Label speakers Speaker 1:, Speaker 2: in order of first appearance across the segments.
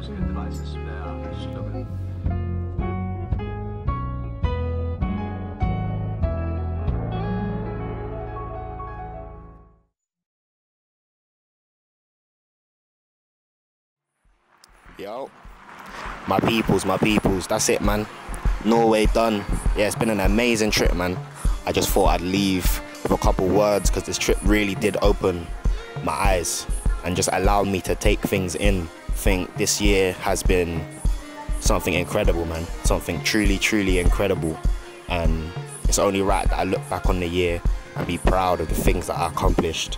Speaker 1: good devices. Just a little bit.
Speaker 2: Yo, my peoples, that's it, man. Norway done. Yeah, it's been an amazing trip, man. I just thought I'd leave with a couple words because this trip really did open my eyes and just allowed me to take things in. I think this year has been something incredible, man. Something truly, truly incredible. And it's only right that I look back on the year and be proud of the things that I accomplished.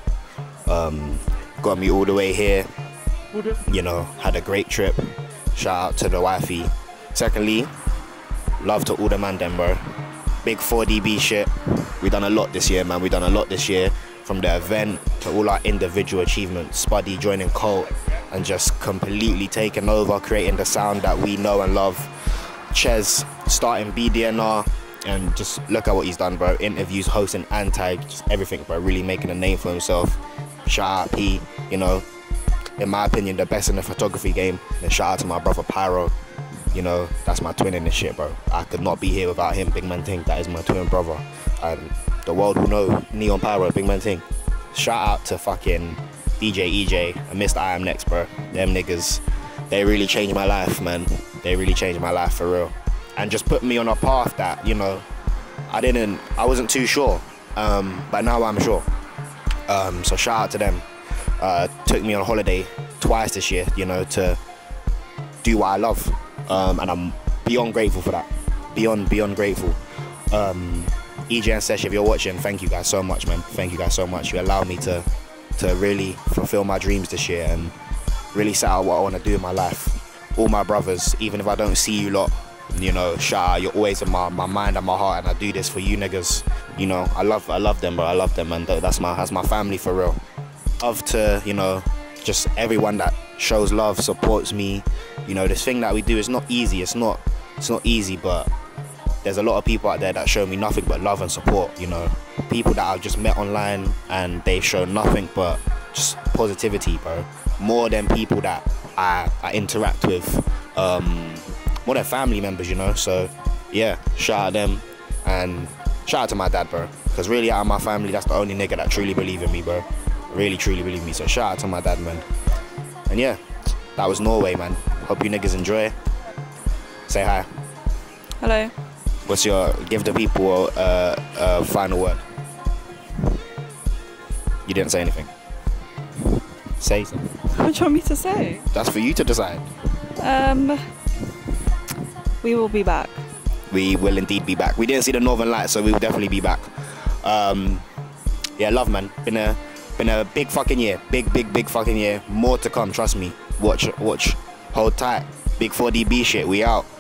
Speaker 2: Got me all the way here. You know, had a great trip. Shout out to the wifey. Secondly, love to all the man them, bro. Big 4DB shit. We done a lot this year, man. We done a lot this year. From the event to all our individual achievements. Spuddy joining Cult and just completely taking over, creating the sound that we know and love. Ches starting BDNR, and just look at what he's done, bro. Interviews, hosting, Antag, just everything, bro. Really making a name for himself. Shout out P, you know. In my opinion, the best in the photography game. And shout out to my brother Pyro. You know, that's my twin in this shit, bro. I could not be here without him. Big man thing, that is my twin brother. And the world will know Neon Pyro, big man thing. Shout out to fucking DJ EJ and Mr. I Am Next, bro. Them niggas, they really changed my life, man. They really changed my life for real. And just put me on a path that, you know, I wasn't too sure. But now I'm sure. So shout out to them. Took me on holiday twice this year, you know, to do what I love, and I'm beyond grateful for that. Beyond grateful. EJ and Sesh, if you're watching, thank you guys so much, man. Thank you guys so much. You allowed me to really fulfill my dreams this year and really set out what I want to do in my life. All my brothers, even if I don't see you lot, you know, shout out, you're always in my mind and my heart, and I do this for you niggas. You know, I love them, bro. I love them, and that's my family for real. Love to, you know, just everyone that shows love, supports me. You know, this thing that we do is not easy. It's not easy, but there's a lot of people out there that show me nothing but love and support. You know, people that I've just met online and they show nothing but just positivity, bro. More than people that I interact with, more than family members, you know. So yeah, shout out them and shout out to my dad, bro. Because really, out of my family, that's the only nigga that truly believe in me, bro. Really, truly believe me. So shout out to my dad, man. And yeah, that was Norway, man. Hope you niggas enjoy. Say hi.
Speaker 3: Hello.
Speaker 2: Give the people a final word. You didn't say anything. Say something.
Speaker 3: What do you want me to say?
Speaker 2: That's for you to decide.
Speaker 3: We will be back.
Speaker 2: We will indeed be back. We didn't see the Northern Lights, so we will definitely be back. Yeah, love, man. Been a big fucking year. Big fucking year. More to come, trust me. Watch. Hold tight. Big 4DB shit. We out.